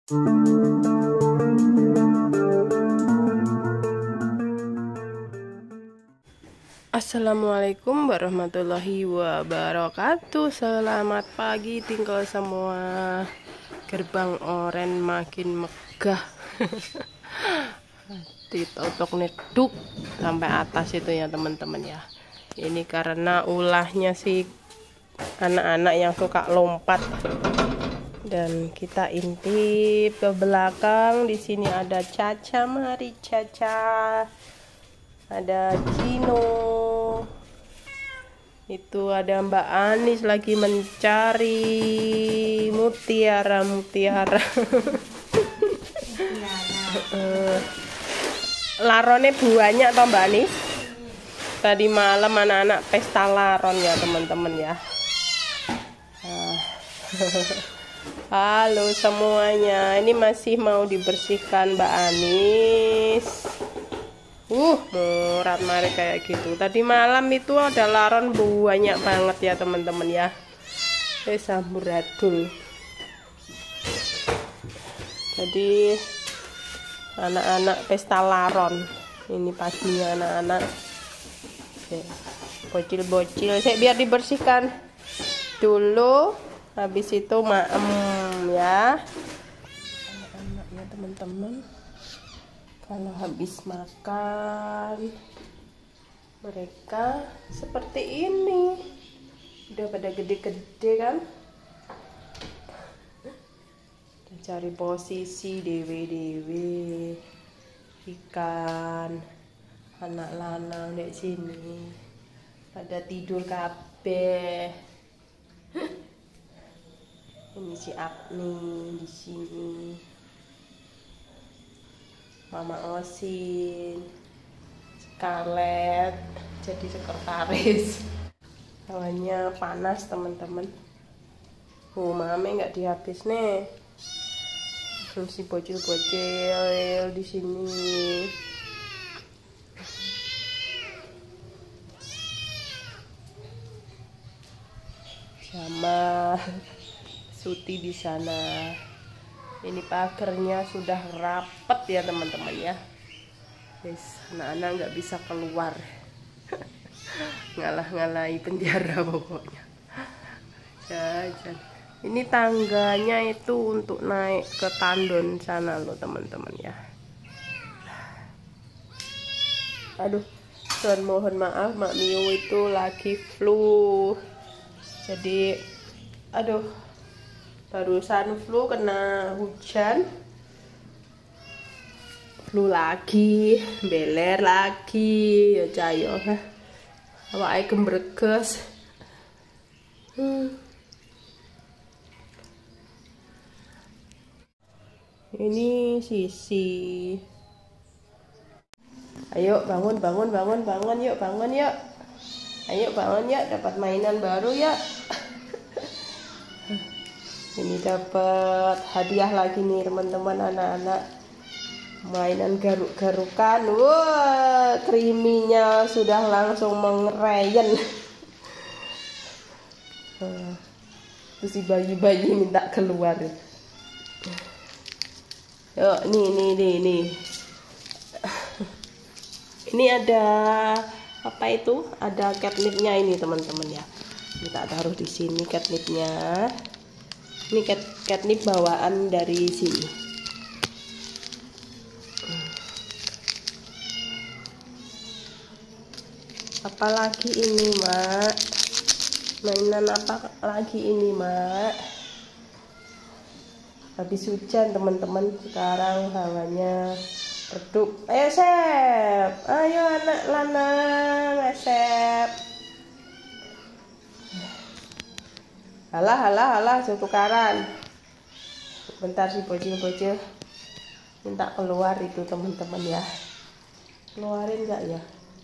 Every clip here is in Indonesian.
Assalamualaikum warahmatullahi wabarakatuh. Selamat pagi tinggal semua. Gerbang oren makin megah. Ditotok neduk sampai atas itu ya teman-teman ya. Ini karena ulahnya sih anak-anak yang suka lompat. Dan kita intip ke belakang. Di sini ada Caca, mari Caca. Ada Cino, itu ada Mbak Anis lagi mencari mutiara. Larone banyak toh Mbak Anis. Tadi malam anak-anak pesta laron ya teman-teman ya. Halo semuanya, ini masih mau dibersihkan Mbak Anis. Murat mari kayak gitu. Tadi malam itu ada laron banyak banget ya teman-teman ya. Samburadul. Jadi anak-anak pesta laron. Ini paginya anak-anak. Bocil-bocil. Biar dibersihkan dulu. Habis itu maem ya. Anak-anak ya teman-teman. Kalau habis makan mereka seperti ini, udah pada gede-gede kan. Udah cari posisi dewe-dewe ikan anak lanang di sini pada tidur kabeh. Ini si Agni di sini. Mama Osin, Scarlett jadi sekretaris. Hawanya panas teman-teman. Mame nggak dihabis nih. Si bocil-bocil di sini. Sama Suti di sana. Ini pagernya sudah rapet ya teman-teman ya. Anak-anak nggak bisa keluar. Ngalah-ngalahi penjara pokoknya. Jajan. Ini tangganya itu untuk naik ke tandon sana loh teman-teman ya. Aduh, Tuhan mohon maaf Mak Mio itu lagi flu. Jadi aduh, barusan flu kena hujan, flu lagi, beler lagi, ya cayo, awake gembreges. Ini Sisi. Ayo bangun yuk, bangun yuk. Ayo bangun yuk, dapat mainan baru ya. Ini dapat hadiah lagi nih teman-teman anak-anak. Mainan garuk-garukan. Wah, kriminya sudah langsung mengerayen. Terus si bayi-bayi minta keluar. Yuk, nih. Ini ada apa itu? Ada catnipnya ini teman-teman ya. Kita taruh di sini catnipnya. Ini catnip bawaan dari sini. Apalagi ini Mak? Mainan apa lagi ini Mak? Habis hujan teman-teman, sekarang hawanya redup. Ayo Sep, ayo anak lanang Sep. Halah tukaran. Bentar si bocil-bocil minta keluar itu teman-teman ya. Keluarin nggak ya?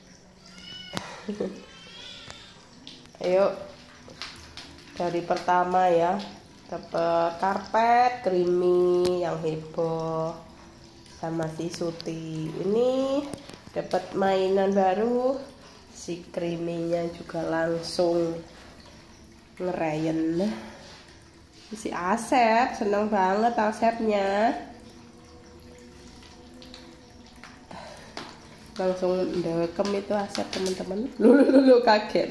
Ayo, dari pertama ya, dapat karpet creamy yang heboh sama si Suti. Ini dapat mainan baru, si creamy-nya juga langsung ngerayen. Si Asep seneng banget Asepnya. Langsung ndekem itu Asep teman-teman. Lu kaget.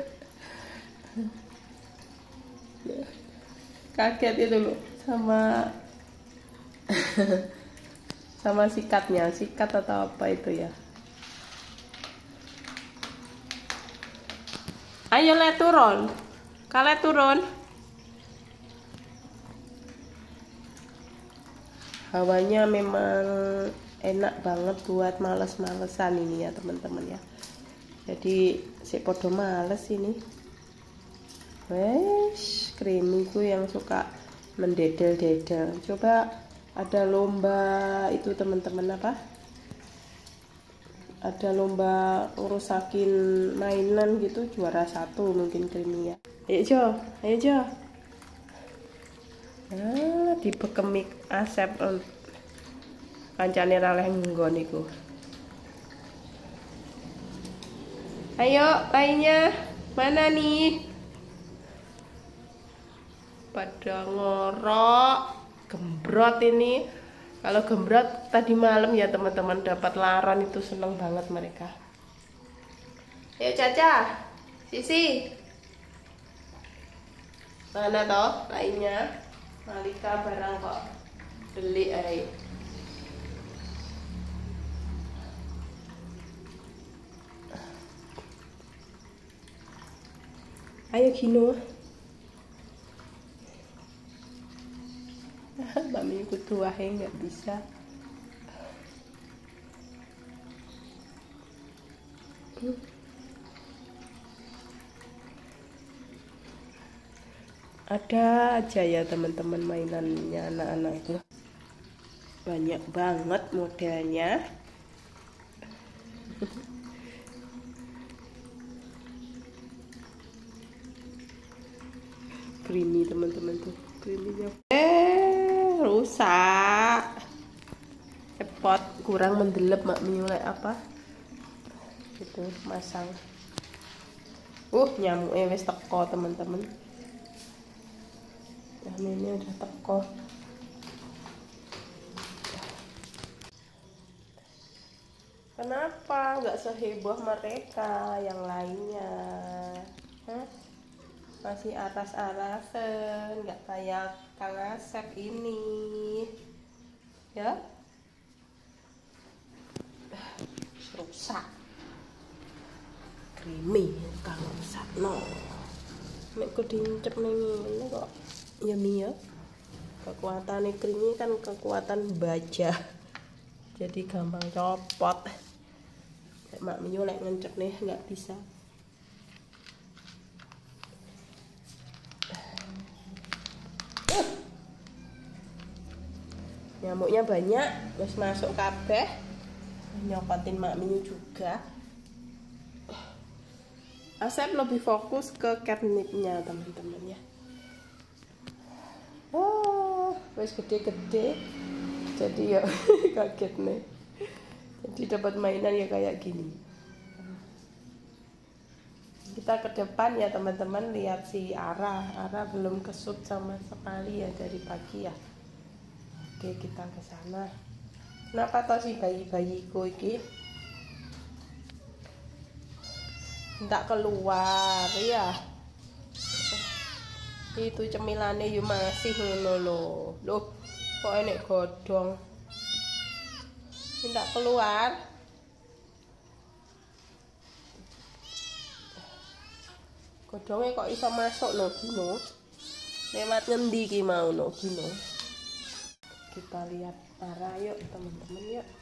Kaget itu lu sama sama sikatnya, sikat atau apa itu ya. Ayo le turun. Kalian turun. Hawanya memang enak banget buat males-malesan ini ya teman-teman ya. Jadi si podo males ini. Wes, krimiku yang suka mendedel-dedel. Coba ada lomba itu teman-teman apa? Ada lomba ngerusakin mainan gitu, juara 1 mungkin krimi ya. Ayo Jo, ayo Jo. Nah, dibekemik Asep kancane ra leh nggon iku. Ayo, lainnya mana nih? Pada ngorok, gembrot ini. Kalau gembrot tadi malam ya teman-teman dapat laran itu seneng banget mereka. Ayo Caca, Sisi. Mana toh lainnya? Malika barang kok beli ayo. Ayo Gino. Mami ikut tuahe nggak bisa. Ada aja ya teman-teman mainannya anak-anak itu. Banyak banget modelnya. Creamy teman-teman tuh. Creamynya. Rusak. Repot, kurang mendelep mak menyulek apa? Itu masang. Nyamuknya wis teko teman-teman. Ini udah teko. Kenapa nggak seheboh mereka yang lainnya? Masih aras-arasan, nggak kayak Kang Asep ini, ya? Rusak. Creamy Kang Asep no. Nek ku dincep ini kok. Ya Mia, kekuatan creamy kan kekuatan baja, jadi gampang copot. Mak Miyu lek ngencep nih nggak bisa. Nyamuknya banyak, terus masuk kabeh, nyopotin Mak Miyu juga. Asep lebih fokus ke catnipnya teman-teman ya. Wes gede-gede jadi ya kaget nih, jadi dapat mainan ya kayak gini. Kita ke depan ya teman-teman, lihat si Ara belum kesut sama sekali ya dari pagi ya. Oke, kita ke sana. Kenapa toh si bayi-bayiku iki nggak keluar ya? Itu cemilannya yo masih ngono loh. Kok enek godhong. Tidak keluar. Godhongnya kok iso masuk no Gino. Lewat ngendi ki mau no Gino. Kita lihat Ara yuk teman-teman yuk.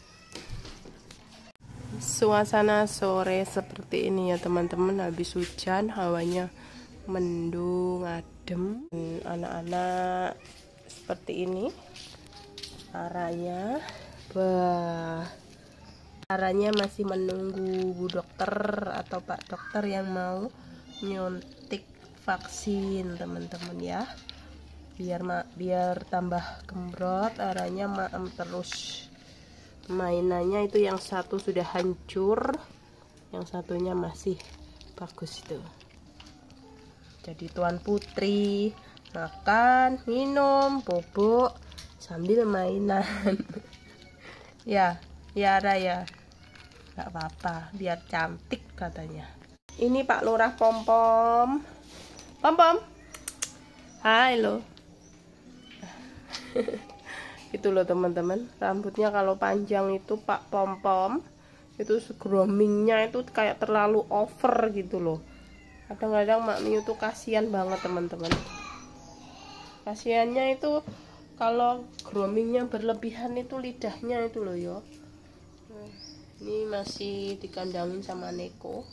Suasana sore seperti ini ya teman-teman, habis hujan, hawanya mendung, adem. Anak-anak seperti ini Aranya. Aranya masih menunggu Bu Dokter atau Pak Dokter yang mau nyuntik vaksin teman-teman ya, biar tambah gembrot. Aranya maem terus. Mainannya itu yang satu sudah hancur, yang satunya masih bagus itu. Jadi Tuan Putri makan, minum, bobok sambil mainan. Ya, Yara ya. Nggak apa-apa, biar cantik katanya. Ini Pak Lurah Pom-Pom. Pom-Pom. Hai lo. Itu loh teman-teman, rambutnya kalau panjang itu Pak Pom-Pom itu groomingnya itu kayak terlalu over gitu loh. Kadang-kadang Mak Miu tuh kasihan banget teman-teman. Kasihannya itu kalau groomingnya berlebihan itu lidahnya itu loh yo. Ini masih dikandangin sama Neko.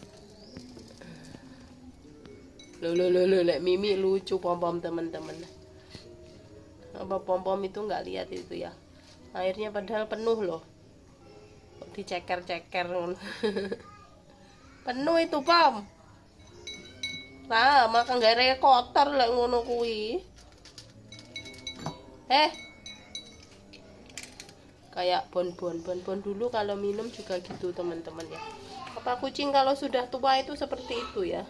Loh, Mimi lucu Pom-Pom teman-teman. Apa Pom-Pom itu nggak lihat itu ya? Airnya padahal penuh loh. Diceker-ceker. Penuh itu Pom. Nah, makan gara kotor lek ngono kuwi. Kayak bon-bon dulu kalau minum juga gitu teman-teman ya. Apa kucing kalau sudah tua itu seperti itu ya.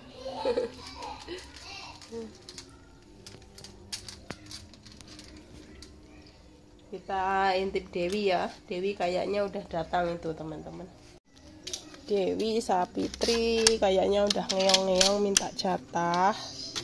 Kita intip Dewi ya. Dewi kayaknya udah datang itu teman-teman. Dewi Sapitri kayaknya udah ngeong-ngeong minta jatah.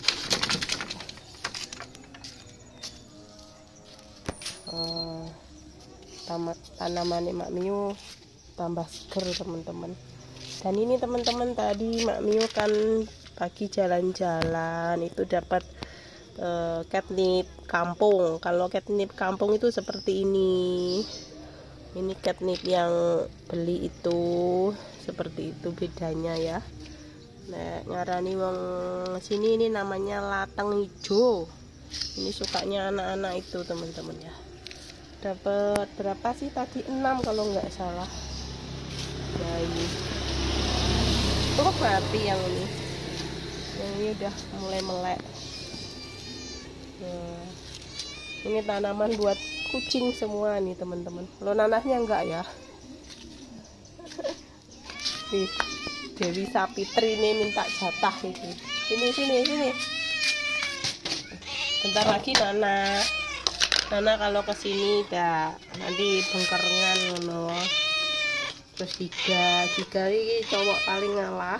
Tanaman Mak Miu tambah seger teman-teman. Dan ini teman-teman tadi Mak Miu kan pagi jalan-jalan itu dapat catnip kampung. Kalau catnip kampung itu seperti ini. Ini catnip yang beli itu seperti itu bedanya ya. Nah, ngarani wong sini ini namanya latang hijau. Ini sukanya anak-anak itu teman-teman ya. Dapat berapa sih tadi? 6 kalau nggak salah. Nah ini mati yang ini. Yang ini udah mulai melek. Nah, ini tanaman buat kucing semua nih teman-teman. Lo nanahnya enggak ya? Nih, Dewi Sapitri ini minta jatah ini. Sini. Bentar lagi Nana kalau kesini dah nanti bengkerengan ngono. Terus Giga ini cowok paling ngalah.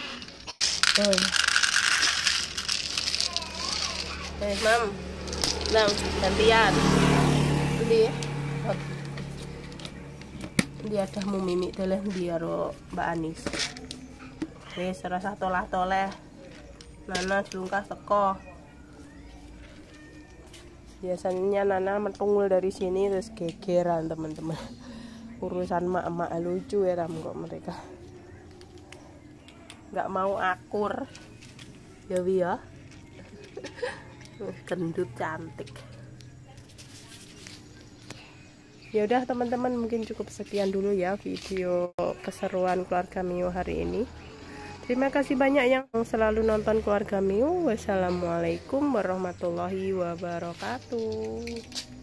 Mam, nang gantian. Dia ada mau mimik toleh dia Mbak Anis. Wis rasa tolah-toleh. Nana jelungkah teko. Biasanya Nana mentungul dari sini terus gegeran teman-teman. Urusan mak-mak lucu ya kok mereka. Nggak mau akur. Ya Wi ya. Gendut cantik. Ya udah teman-teman, mungkin cukup sekian dulu ya video keseruan keluarga Miu hari ini. Terima kasih banyak yang selalu nonton keluarga Miu. Wassalamualaikum warahmatullahi wabarakatuh.